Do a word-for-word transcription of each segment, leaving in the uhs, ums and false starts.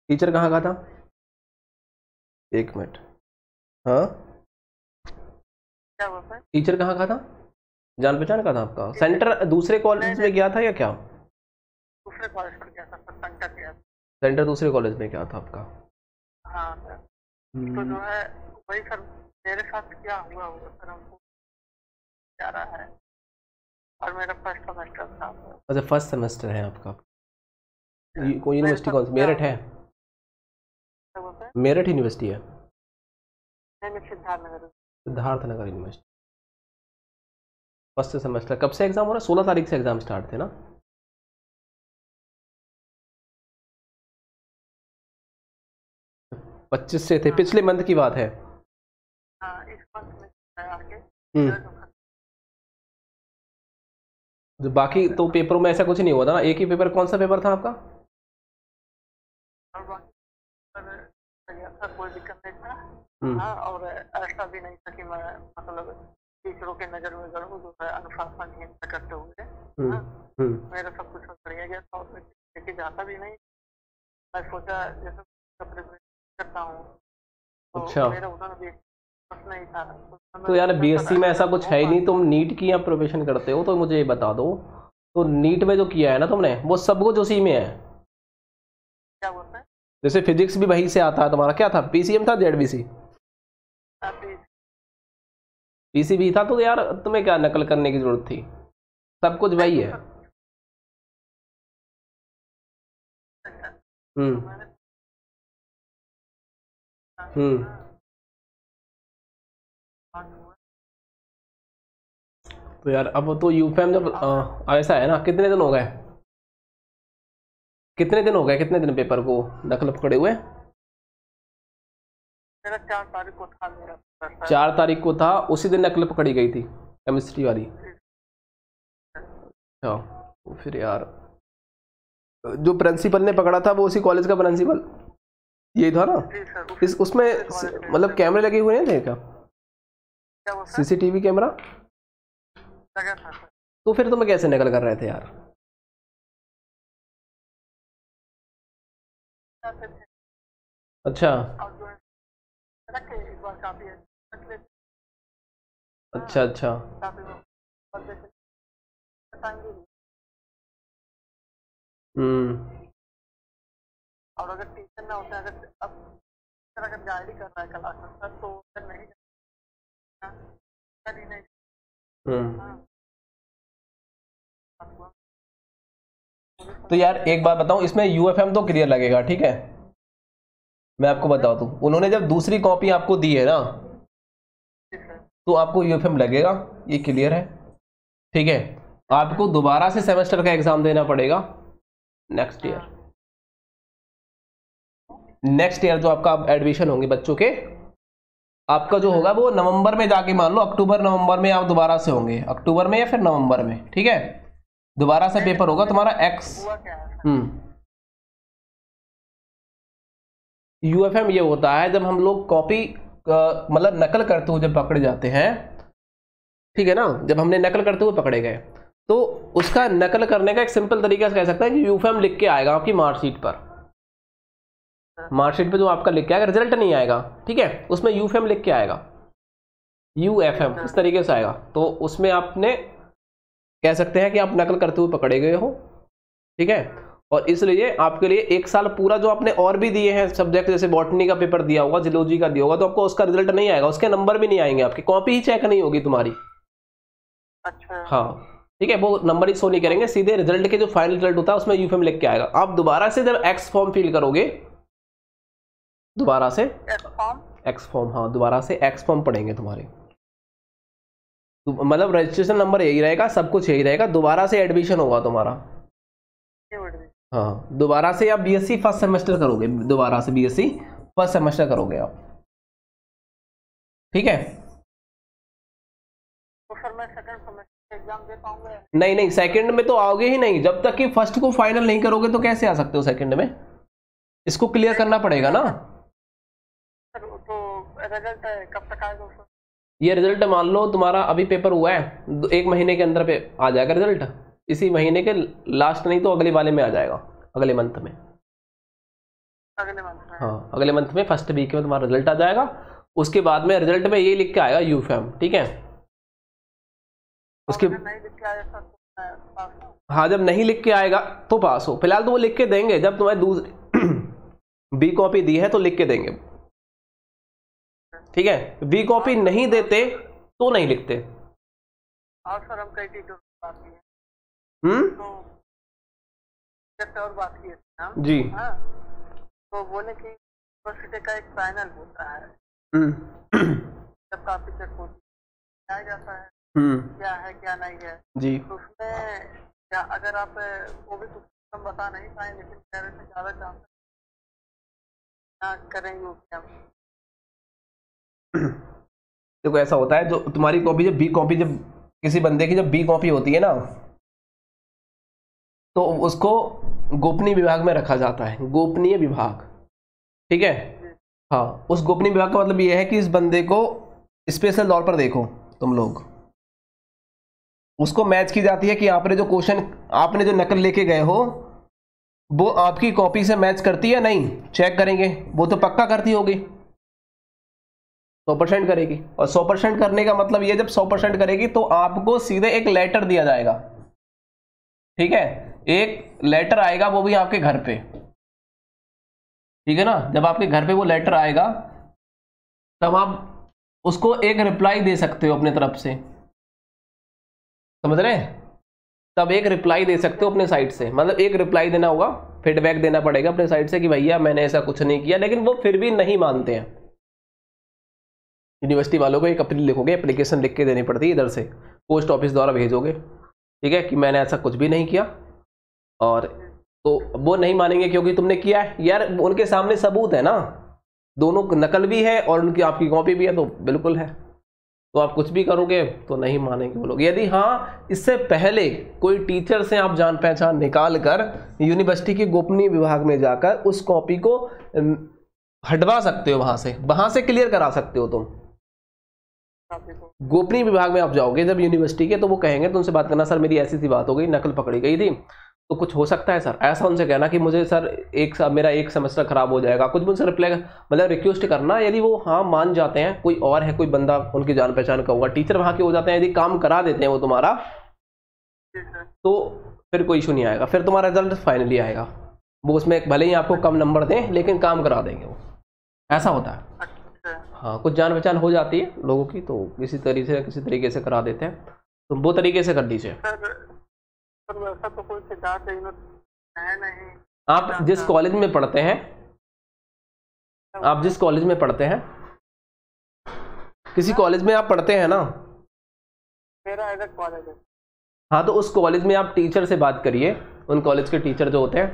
Teacher कहाँ का था? एक मिनट। हाँ, क्या बोलते हैं? टीचर कहाँ का था? जान पहचान का था आपका? सेंटर दूसरे कॉलेज में गया था या क्या? दूसरे कॉलेज पर गया था सर, सेंटर गया था। सेंटर दूसरे कॉलेज में क्या था आपका? हाँ सर। तो जो है वही सर, मेरे साथ क्या हुआ हुआ सर, हमको जा रहा है और मेरा फर्स्ट सेमेस्टर था। अच्छा, फर्स्ट सेमेस्टर है आपका। ये कोई मेरे यूनिवर्सिटी साथ कौन सी? क्या मेरठ है? क्या बोलते हैं? मेरठ यूनिवर्सिटी है? नहीं, मैं Siddharth Nagar. Siddharth Nagar university. First semester कब से एग्जाम हो रहा है? सोलह तारीख से एग्जाम स्टार्ट थे ना? पच्चीस से थे, हाँ पिछले मंथ की बात है। हाँ, इस मंथ में है आगे। हम्म। जो खत्म- जो बाकी तो पेपरों में ऐसा कुछ नहीं हुआ था ना? एक ही पेपर, कौन सा पेपर था आपका? और बाकी सर गया था, कोई दिक्कत नहीं था। हम्म हाँ, और ऐसा भी नहीं था कि मैं मतलब टीचरों के नज़र में गड़ूँ जो है अनुशासनहीनता करते हुए। हम्म हाँ, हम्म। मेरा सब कुछ बढ़िया गया था और मैं लेके जाता भी नहीं। मैं सोचा जैसे प्रिपरेशन करता हूँ तो अच्छा, मेरा उधर भी कुछ नहीं था, तो मैं तो यार सोचा सर बीएससी में ऐसा अगर कुछ हो है ही पा। नहीं। तुम नीट की आप प्रिपरेशन करते हो तो मुझे ये बता दो, तो नीट में जो किया है ना तुमने, वो सब कुछ उसी में है। क्या बोलते हैं? जैसे फिजिक्स भी वहीं से आता है तुम्हारा, क्या था? पीसीएम था, जेडबीसी? अभी पीसीबी था। तो यार तुम्हें क्या नकल करने की जरूरत थी? सब कुछ नहीं वही तो है। सर, तो हम्म मैंने हम्म। तो यार अब तो यूफेम जब अ, ऐसा है ना, कितने दिन हो गए? कितने दिन हो गए कितने दिन पेपर को नकल पकड़े हुए? मेरा चार तारीख को था मेरा पेपर सर। चार तारीख को था, उसी दिन नकल पकड़ी गई थी केमिस्ट्री वाली? अच्छा, तो फिर यार जो प्रिंसिपल ने पकड़ा था वो उसी कॉलेज का प्रिंसिपल यही था ना? जी सर, उस, इस उसमें उसी स- कॉलेज के मतलब कैमरे लगे हुए नहीं थे क्या? क्या बोलते हैं? CCTV camera? लगा था सर। तो फिर तुम्हें कैसे नकल कर रहे थे यार? जाते थे अच्छा और जो है रख के एक बार काफी रख लेते। अच्छा हाँ, अच्छा। काफी वो और जैसे टाइम भी नहीं। हम्म। और अगर टीचर ना होता, अगर अब सर अगर गाइड ही कर रहा है क्लास में सर, तो सर नहीं करना, सर ही नहीं। हम्म। हाँ, आपको पुलिस तो वाला यार एक बात बताऊं, इसमें यूएफएम तो क्लियर लगेगा, ठीक है? मैं आपको बोलते हैं। बता दूं, उन्होंने जब दूसरी कॉपी आपको दी है ना, जी सर। तो आपको यूएफएम लगेगा, ये क्लियर है, ठीक है? आपको दोबारा से सेमेस्टर का एग्जाम देना पड़ेगा नेक्स्ट ईयर। हाँ नेक्स्ट ईयर जो आपका एडमिशन होंगे बच्चों के, आपका जो होगा वो नवंबर में जाके, मान लो अक्टूबर नवंबर में आप दोबारा से होंगे, अक्टूबर में या फिर नवंबर में, ठीक है? दोबारा से पेपर होगा तुम्हारा एक्स। हुआ क्या है सर? हम्म। यूएफएम ये होता है जब हम लोग कॉपी मतलब नकल करते हुए जब पकड़े जाते हैं, ठीक है ना? जब हमने नकल करते हुए पकड़े गए, तो उसका नकल करने का एक सिंपल तरीका से कह सकते हैं कि यूएफएम लिख के आएगा आपकी मार्कशीट पर। मार्कशीट पे जो आपका लिख के आएगा, रिजल्ट नहीं आएगा, ठीक है? उसमें यूएफएम लिख के आएगा, यूएफएम इस तरीके से आएगा। तो उसमें आपने कह सकते हैं कि आप नकल करते हुए पकड़े गए हो, ठीक है? और इसलिए आपके लिए एक साल पूरा जो आपने और भी दिए हैं सब्जेक्ट, जैसे बॉटनी का पेपर दिया होगा, जियोलॉजी का दिया होगा, तो आपको उसका रिजल्ट नहीं आएगा, उसके नंबर भी नहीं आएंगे, आपकी कॉपी ही चेक नहीं होगी तुम्हारी। अच्छा हाँ, ठीक है, वो नंबर ही शो नहीं करेंगे, सीधे रिजल्ट के जो फाइनल रिजल्ट होता है उसमें यूएफएम लिख के आएगा। आप दोबारा से जब एक्स फॉर्म फिल करोगे, दोबारा से फॉर्म। एक्स फॉर्म, हाँ दोबारा से एक्स फॉर्म पढ़ेंगे तुम्हारे, तो मतलब रजिस्ट्रेशन नंबर यही रहेगा, सब कुछ यही रहेगा, दोबारा से एडमिशन होगा तुम्हारा। हाँ, दोबारा से आप बीएससी फर्स्ट सेमेस्टर करोगे, दोबारा से बीएससी फर्स्ट सेमेस्टर करोगे आप, ठीक है? तो सर मैं सेकंड सेमेस्टर एग्जाम दे पाऊंगा? नहीं नहीं, सेकंड में तो आओगे ही नहीं, जब तक कि फर्स्ट को फाइनल नहीं करोगे तो कैसे आ सकते हो सेकंड में? इसको क्लियर करना पड़ेगा ना। सर तो रिजल्ट कब तक आएगा सर? ये रिजल्ट मान लो तुम्हारा अभी पेपर हुआ है, एक महीने के अंदर पे आ जाएगा रिजल्ट, इसी महीने के लास्ट नहीं तो अगले वाले में आ जाएगा, अगले मंथ में। अगले मंथ में। हाँ अगले मंथ में फर्स्ट वीक में तुम्हारा रिजल्ट आ जाएगा। उसके बाद में रिजल्ट में ये लिख के आएगा यूफेम, ठीक है। उसके नहीं लिख के आया सर तो मैं पास हूँ। हाँ जब नहीं लिख के आएगा तो पास हो। फिलहाल तो वो लिख के देंगे, जब तुम्हें दूसरी बी कॉपी दी है तो लिख के देंगे, ठीक है। बी कॉपी नहीं देते तो नहीं लिखते। और सर हम कई टीचर बात की है, हम्म तो जैसे और बात की है ना जी। हाँ, तो बोले कि यूनिवर्सिटी का एक पैनल होता है, हम्म जब काफी चेक होता जाता है हम्म क्या है क्या नहीं है, जी। तो उसमें क्या अगर आप वो भी कुछ हम बता नहीं पाए, लेकिन मेरे से ज्यादा चांस करेंगे उसके हम। देखो ऐसा होता है, जो तुम्हारी कॉपी जब बी कॉपी जब किसी बंदे की जब बी कॉपी होती है ना, तो उसको गोपनीय विभाग में रखा जाता है, गोपनीय विभाग, ठीक है। हाँ उस गोपनीय विभाग का मतलब ये है कि इस बंदे को स्पेशल तौर पर देखो तुम लोग, उसको मैच की जाती है कि आपने जो क्वेश्चन आपने जो नकल लेके गए हो वो आपकी कॉपी से मैच करती है नहीं, चेक करेंगे। वो तो पक्का करती होगी, सौ परसेंट करेगी। और सौ परसेंट करने का मतलब ये, जब सौ परसेंट करेगी तो आपको सीधे एक लेटर दिया जाएगा, ठीक है। एक लेटर आएगा, वो भी आपके घर पे, ठीक है ना। जब आपके घर पे वो लेटर आएगा तब आप उसको एक रिप्लाई दे सकते हो अपने तरफ से, समझ रहे हैं। तब एक रिप्लाई दे सकते हो अपने साइड से, मतलब एक रिप्लाई देना होगा, फीडबैक देना पड़ेगा अपने साइड से कि भैया मैंने ऐसा कुछ नहीं किया, लेकिन वो फिर भी नहीं मानते हैं। यूनिवर्सिटी वालों को एक अपील लिखोगे, एप्लीकेशन लिख के देनी पड़ती है, इधर से पोस्ट ऑफिस द्वारा भेजोगे, ठीक है, कि मैंने ऐसा कुछ भी नहीं किया। और तो वो नहीं मानेंगे क्योंकि तुमने किया है यार, उनके सामने सबूत है ना, दोनों नकल भी है और उनकी आपकी कॉपी भी है, तो बिल्कुल है। तो आप कुछ भी करोगे तो नहीं मानेंगे वो लोग। यदि हाँ इससे पहले कोई टीचर से आप जान पहचान निकाल कर यूनिवर्सिटी के गोपनीय विभाग में जाकर उस कॉपी को हटवा सकते हो, वहां से वहां से क्लियर करा सकते हो तुम। गोपनीय विभाग में आप जाओगे जब यूनिवर्सिटी के, तो वो कहेंगे तुमसे बात करना, सर मेरी ऐसी सी बात हो गई, नकल पकड़ी गई थी, तो कुछ हो सकता है सर, ऐसा उनसे कहना कि मुझे सर एक मेरा एक सेमेस्टर खराब हो जाएगा, कुछ मुझसे रिप्लाई मतलब रिक्वेस्ट करना। यदि वो हाँ मान जाते हैं, कोई और है कोई बंदा उनकी जान पहचान का होगा, टीचर वहाँ के हो जाते हैं, यदि काम करा देते हैं वो तुम्हारा, तो फिर कोई इशू नहीं आएगा, फिर तुम्हारा रिजल्ट फाइनली आएगा। वो उसमें भले ही आपको कम नंबर दें लेकिन काम करा देंगे वो, ऐसा होता है। हाँ कुछ जान पहचान हो जाती है लोगों की, तो किसी तरीके से किसी तरीके से करा देते हैं, तो वो तरीके से कर दीजिए। पर वैसा तो कोई शिकायत है नहीं। आप जिस कॉलेज में पढ़ते हैं, आप जिस कॉलेज में पढ़ते हैं, किसी कॉलेज में आप पढ़ते हैं ना, मेरा अलग कॉलेज है। हाँ तो उस कॉलेज में आप टीचर से बात करिए, उन कॉलेज के टीचर जो होते हैं,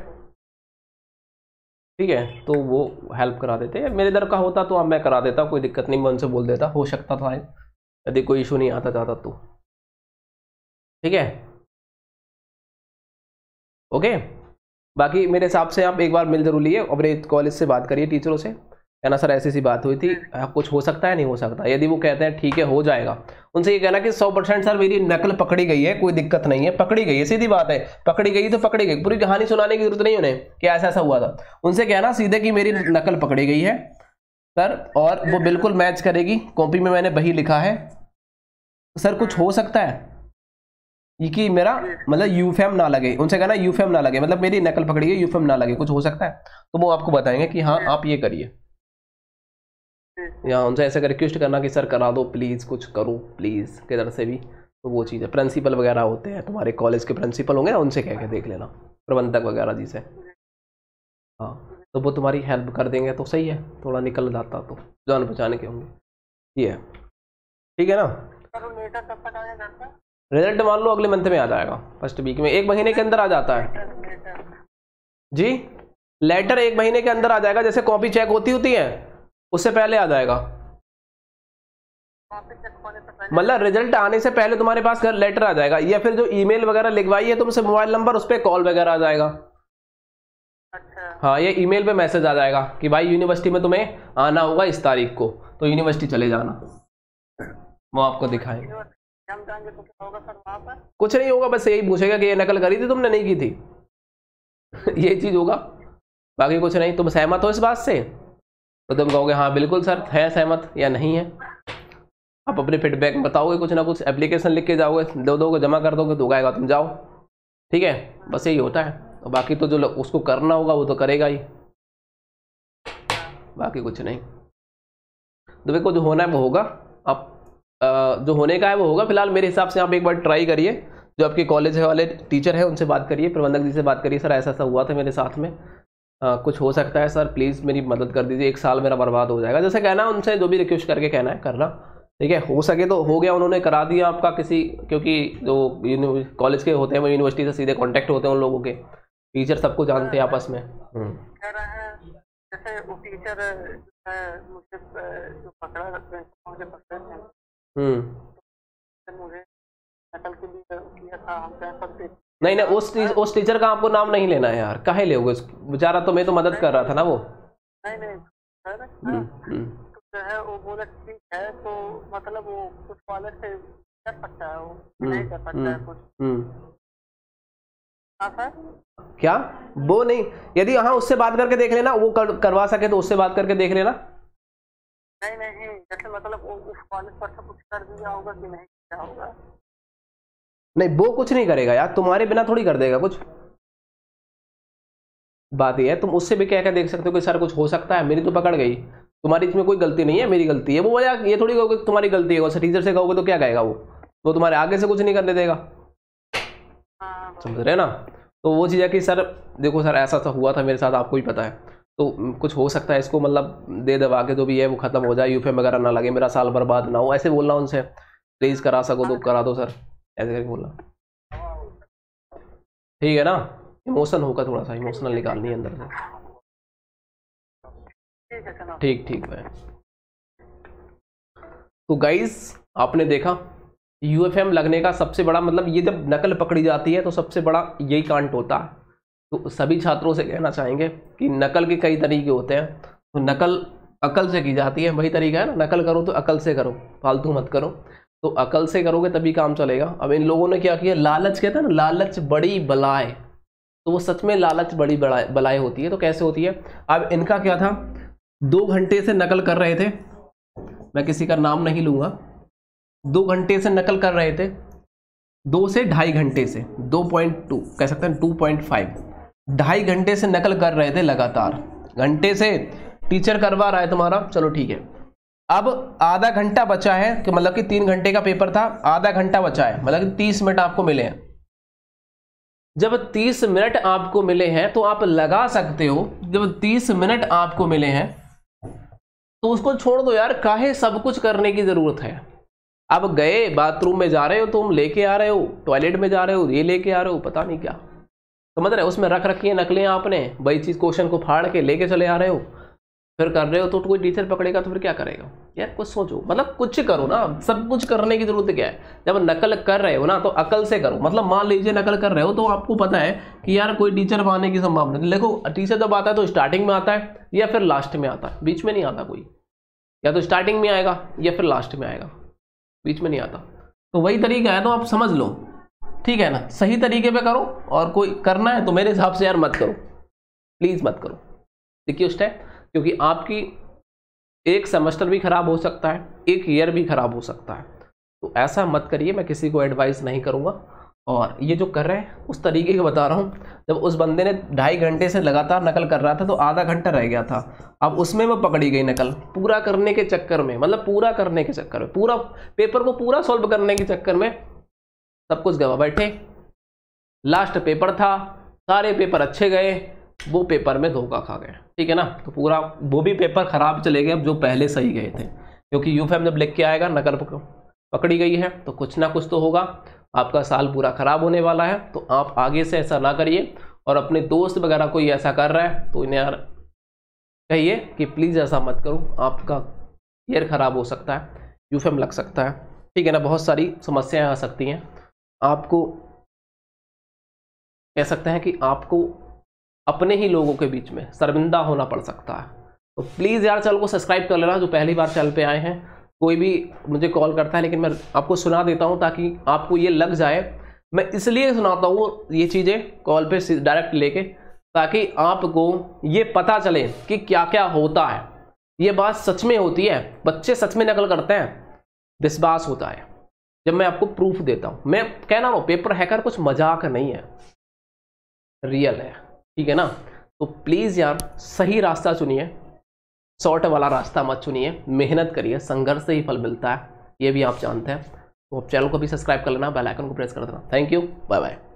ठीक है, तो वो हेल्प करा देते हैं। मेरे इधर का होता तो अब मैं करा देता, कोई दिक्कत नहीं, मैं उनसे बोल देता, हो सकता था यदि कोई इशू नहीं आता जाता तो, ठीक है, ओके। बाकी मेरे हिसाब से आप एक बार मिल जरूर लिए, अपने कॉलेज से बात करिए टीचरों से, कहना सर ऐसी सी बात हुई थी, कुछ हो सकता है नहीं हो सकता। यदि वो कहते हैं ठीक है हो जाएगा, उनसे ये कहना कि सौ परसेंट सर मेरी नकल पकड़ी गई है, कोई दिक्कत नहीं है, पकड़ी गई है, सीधी बात है, पकड़ी गई तो पकड़ी गई, पूरी कहानी सुनाने की जरूरत नहीं उन्हें कि ऐसा ऐसा हुआ था। उनसे कहना सीधे कि मेरी नकल पकड़ी गई है सर, और वो बिल्कुल मैच करेगी, कॉपी में मैंने वही लिखा है सर, कुछ हो सकता है ये कि मेरा मतलब यूफेम ना लगे। उनसे कहना यूफेम ना लगे, मतलब मेरी नकल पकड़ी है, यूफेम ना लगे, कुछ हो सकता है, तो वो आपको बताएंगे कि हाँ आप ये करिए। या उनसे ऐसे रिक्वेस्ट करना कि सर करा दो प्लीज़, कुछ करो प्लीज़, किधर से भी, तो वो चीज़ है। प्रिंसिपल वगैरह होते हैं तुम्हारे कॉलेज के, प्रिंसिपल होंगे ना, उनसे कह के देख लेना, प्रबंधक वगैरह जी से, हाँ, तो वो तुम्हारी हेल्प कर देंगे, तो सही है, थोड़ा निकल जाता तो जान पहचान के होंगे, ये है, ठीक है ना। रिजल्ट मान लो अगले मंथ में आ जाएगा, फर्स्ट वीक में, एक महीने के अंदर आ जाता है जी। लेटर एक महीने के अंदर आ जाएगा, जैसे कॉपी चेक होती होती है उससे पहले आ जाएगा, मतलब रिजल्ट आने से पहले तुम्हारे पास लेटर आ जाएगा, या फिर जो ईमेल वगैरह लिखवाई है तुमसे मोबाइल नंबर, उस पर कॉल वगैरह आ जाएगा। अच्छा। हाँ ये ईमेल पे मैसेज आ जाएगा कि भाई यूनिवर्सिटी में तुम्हें आना होगा इस तारीख को, तो यूनिवर्सिटी चले जाना, वो आपको दिखाएंगे। हम जाएंगे तो क्या होगा सर वहाँ पर? कुछ नहीं होगा, बस यही पूछेगा कि ये नकल करी थी तुमने, नहीं की थी ये चीज होगा, बाकी कुछ नहीं। तुम सहमत हो इस बात से? तो तुम कहोगे हाँ बिल्कुल सर है सहमत, या नहीं है। आप अपने फीडबैक बताओगे, कुछ ना कुछ एप्लीकेशन लिख के जाओगे, दो दो को जमा कर दोगे तो आएगा, तुम जाओ। ठीक है, बस यही होता है। और बाकी तो जो उसको करना होगा वो तो करेगा ही, बाकी कुछ नहीं। तो देखो जो होना है वो होगा। आप जो होने का है वो होगा। फिलहाल मेरे हिसाब से आप एक बार ट्राई करिए, जो आपके कॉलेज वाले टीचर है उनसे बात करिए, प्रबंधक जी से बात करिए, सर ऐसा ऐसा हुआ था मेरे साथ में, आ, कुछ हो सकता है सर, प्लीज़ मेरी मदद कर दीजिए, एक साल मेरा बर्बाद हो जाएगा, जैसे कहना उनसे, जो भी रिक्वेस्ट करके कहना है करना। ठीक है, हो सके तो हो गया, उन्होंने करा दिया आपका किसी, क्योंकि जो कॉलेज के होते हैं वो यूनिवर्सिटी से सीधे कांटेक्ट होते हैं उन लोगों के, टीचर सबको जानते हैं आपस में। जैसे वो टीचर मुझे जो पकड़ा मुझे पकड़े थे, मुझे नकल के लिए किया था, हम पे नहीं नहीं उस टी, उस टीचर का आपको नाम नहीं लेना है यार, काहे लोगे, बेचारा तो मैं तो मदद कर रहा था ना वो। नहीं नहीं सर, जो है वो बोला ठीक है, तो मतलब वो कुछ कॉलेज से कर सकता है, वो नहीं कर सकता है कुछ। हाँ सर क्या वो नहीं, यदि हाँ उससे बात करके देख लेना, वो कर, करवा सके तो उससे बात करके देख लेना। नहीं नहीं जैसे मतलब वो उस कॉलेज पर से कुछ कर दिया होगा कि नहीं क्या होगा? नहीं वो कुछ नहीं करेगा यार, तुम्हारे बिना थोड़ी कर देगा कुछ। बात ये है, तुम उससे भी क्या क्या देख सकते हो कि सर कुछ हो सकता है, मेरी तो पकड़ गई, तुम्हारी इसमें कोई गलती नहीं है, मेरी गलती है। वो वजह ये थोड़ी कहोगे तुम्हारी गलती है, वो टीचर से कहोगे तो क्या कहेगा वो वो तुम्हारे आगे से कुछ नहीं करने देगा, समझ रहे ना। तो वो चीज़ है कि सर देखो सर ऐसा सा हुआ था मेरे साथ, आपको ही पता है, तो कुछ हो सकता है, इसको मतलब दे दबा के जो भी है वो खत्म हो जाए, यूफे वगैरह ना लगे, मेरा साल बर्बाद ना हो, ऐसे बोलना उनसे, प्लीज़ करा सको तो करा दो सर, ऐसे करके बोलना। ठीक है ना, इमोशन होगा थोड़ा सा, इमोशनल निकालनी है अंदर से। ठीक ठीक है। तो गाइस आपने देखा यूएफएम लगने का सबसे बड़ा मतलब, ये जब नकल पकड़ी जाती है तो सबसे बड़ा यही कांड होता है। तो सभी छात्रों से कहना चाहेंगे कि नकल के कई तरीके होते हैं, तो नकल अकल से की जाती है, वही तरीका है ना, नकल करो तो अकल से करो, फालतू मत करो। तो अकल से करोगे तभी काम चलेगा। अब इन लोगों ने क्या किया, लालच कहते हैं ना, लालच बड़ी बलाए, तो वो सच में लालच बड़ी बलाए होती है। तो कैसे होती है, अब इनका क्या था, दो घंटे से नकल कर रहे थे, मैं किसी का नाम नहीं लूंगा, दो घंटे से नकल कर रहे थे, दो से ढाई घंटे से, दो पॉइंट टू कह सकते हैं, टू पॉइंट फाइव, ढाई घंटे से नकल कर रहे थे लगातार। घंटे से टीचर करवा रहा है तुम्हारा, चलो ठीक है। अब आधा घंटा बचा है, कि मतलब कि तीन घंटे का पेपर था, आधा घंटा बचा है, मतलब कि तीस मिनट आपको मिले हैं। जब तीस मिनट आपको मिले हैं तो आप लगा सकते हो, जब तीस मिनट आपको मिले हैं तो उसको छोड़ दो यार, काहे सब कुछ करने की जरूरत है। अब गए बाथरूम में जा रहे हो, तुम लेके आ रहे हो, टॉयलेट में जा रहे हो, ये लेके आ रहे हो, पता नहीं क्या, समझ रहे हो, उसमें रख रखी है नकलें आपने, वही चीज क्वेश्चन को फाड़ के लेके चले आ रहे हो, फिर कर रहे हो, तो कोई टीचर पकड़ेगा तो फिर क्या करेगा यार, कुछ सोचो, मतलब कुछ करो ना, सब कुछ करने की जरूरत क्या है। जब नकल कर रहे हो ना तो अकल से करो, मतलब मान लीजिए नकल कर रहे हो तो आपको पता है कि यार कोई टीचर पाने की संभावना, देखो टीचर जब आता है तो स्टार्टिंग में आता है या फिर लास्ट में आता है, बीच में नहीं आता कोई, या तो स्टार्टिंग में आएगा या फिर लास्ट में आएगा, बीच में नहीं आता। तो वही तरीका है, तो आप समझ लो, ठीक है ना, सही तरीके पे करो, और कोई करना है तो मेरे हिसाब से यार मत करो, प्लीज मत करो, रिक्वेस्ट है, क्योंकि आपकी एक सेमेस्टर भी खराब हो सकता है, एक ईयर भी खराब हो सकता है। तो ऐसा मत करिए, मैं किसी को एडवाइस नहीं करूंगा। और ये जो कर रहे हैं उस तरीके का बता रहा हूँ, जब उस बंदे ने ढाई घंटे से लगातार नकल कर रहा था तो आधा घंटा रह गया था, अब उसमें वो पकड़ी गई नकल, पूरा करने के चक्कर में, मतलब पूरा करने के चक्कर में, पूरा पेपर को पूरा सॉल्व करने के चक्कर में सब कुछ गवा बैठे। लास्ट पेपर था, सारे पेपर अच्छे गए, वो पेपर में धोखा खा गए, ठीक है ना। तो पूरा वो भी पेपर खराब चले गए जो पहले सही गए थे, क्योंकि यूफएम जब लिख के आएगा नकल पकड़ी गई है तो कुछ ना कुछ तो होगा, आपका साल पूरा खराब होने वाला है। तो आप आगे से ऐसा ना करिए, और अपने दोस्त वगैरह कोई ऐसा कर रहा है तो इन्हें यार कहिए कि प्लीज़ ऐसा मत करो, आपका ईयर खराब हो सकता है, यूफएम लग सकता है, ठीक है ना, बहुत सारी समस्याएं आ सकती हैं। आपको कह सकते हैं कि आपको अपने ही लोगों के बीच में शर्मिंदा होना पड़ सकता है। तो प्लीज़ यार चैनल को सब्सक्राइब कर लेना, जो पहली बार चैनल पे आए हैं। कोई भी मुझे कॉल करता है लेकिन मैं आपको सुना देता हूं ताकि आपको ये लग जाए, मैं इसलिए सुनाता हूँ ये चीज़ें कॉल पे डायरेक्ट लेके, ताकि आपको ये पता चले कि क्या क्या होता है। ये बात सच में होती है, बच्चे सच में नकल करते हैं, विश्वास होता है जब मैं आपको प्रूफ देता हूं। मैं कहना रहा हूं पेपर हैकर कुछ मजाक नहीं है, रियल है, ठीक है ना। तो प्लीज यार सही रास्ता चुनिए, शॉर्ट वाला रास्ता मत चुनिए, मेहनत करिए, संघर्ष से ही फल मिलता है, ये भी आप जानते हैं। तो आप चैनल को भी सब्सक्राइब कर लेना, बेल आइकन को प्रेस कर देना। Thank you, bye bye.